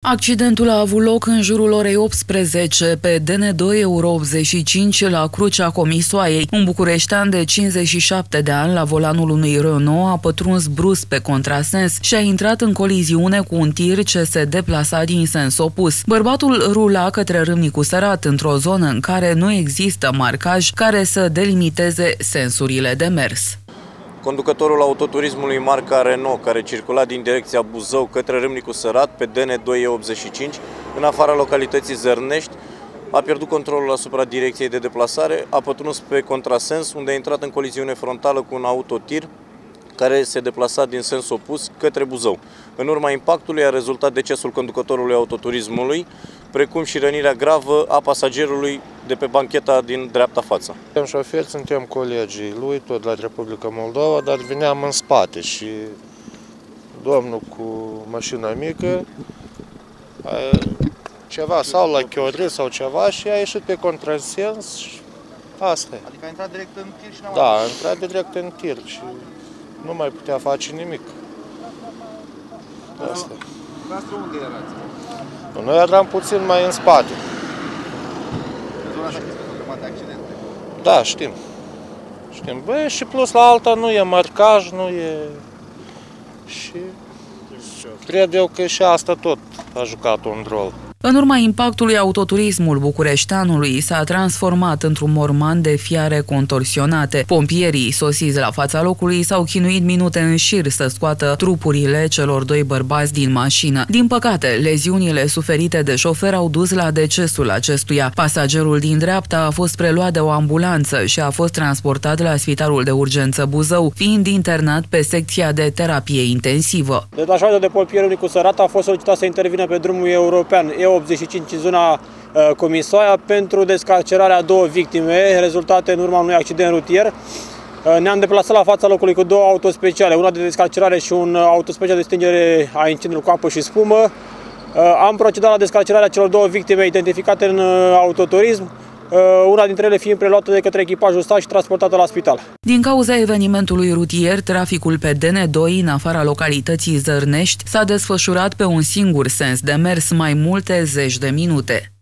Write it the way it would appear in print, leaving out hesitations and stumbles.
Accidentul a avut loc în jurul orei 18 pe DN2 Euro 85 la Crucea Comisoaiei. Un bucureștean de 57 de ani la volanul unui Renault a pătruns brusc pe contrasens și a intrat în coliziune cu un tir ce se deplasa din sens opus. Bărbatul rula către Râmnicu Sărat într-o zonă în care nu există marcaj care să delimiteze sensurile de mers. Conducătorul autoturismului marca Renault, care circula din direcția Buzău către Râmnicu Sărat pe DN2E85, în afara localității Zărnești, a pierdut controlul asupra direcției de deplasare, a pătruns pe contrasens, unde a intrat în coliziune frontală cu un autotir care se deplasa din sens opus către Buzău. În urma impactului a rezultat decesul conducătorului autoturismului, precum și rănirea gravă a pasagerului de pe bancheta din dreapta față. Suntem șoferi, suntem colegii lui, tot la Republica Moldova, dar veneam în spate și domnul cu mașina mică, ceva sau la chiorât sau ceva și a ieșit pe contrasens și asta e. Adică a intrat direct în tir și n-a Da, a intrat direct în tir și nu mai putea face nimic. Asta. Dumneavoastră unde erați? Noi eram puțin mai în spate. În zona asta știți că de accidente? Da, știm. Știm. Băi, și plus la alta nu e marcaj, nu e... Și cred eu că și asta tot a jucat un rol. În urma impactului, autoturismul bucureșteanului s-a transformat într-un morman de fiare contorsionate. Pompierii, sosiți la fața locului, s-au chinuit minute în șir să scoată trupurile celor doi bărbați din mașină. Din păcate, leziunile suferite de șofer au dus la decesul acestuia. Pasagerul din dreapta a fost preluat de o ambulanță și a fost transportat la Spitalul de Urgență Buzău, fiind internat pe secția de terapie intensivă. Detașamentul de pompieri Râmnicu Sărat a fost solicitat să intervină pe drumul european E85 în zona Comisoaia pentru descarcerarea a două victime rezultate în urma unui accident rutier. Ne-am deplasat la fața locului cu două autospeciale, una de descarcerare și un autospecial de stingere a incendiului cu apă și spumă. Am procedat la descarcerarea celor două victime identificate în autoturism, una dintre ele fiind preluată de către echipajul stat și transportată la spital. Din cauza evenimentului rutier, traficul pe DN2 în afara localității Zărnești s-a desfășurat pe un singur sens de mers mai multe zeci de minute.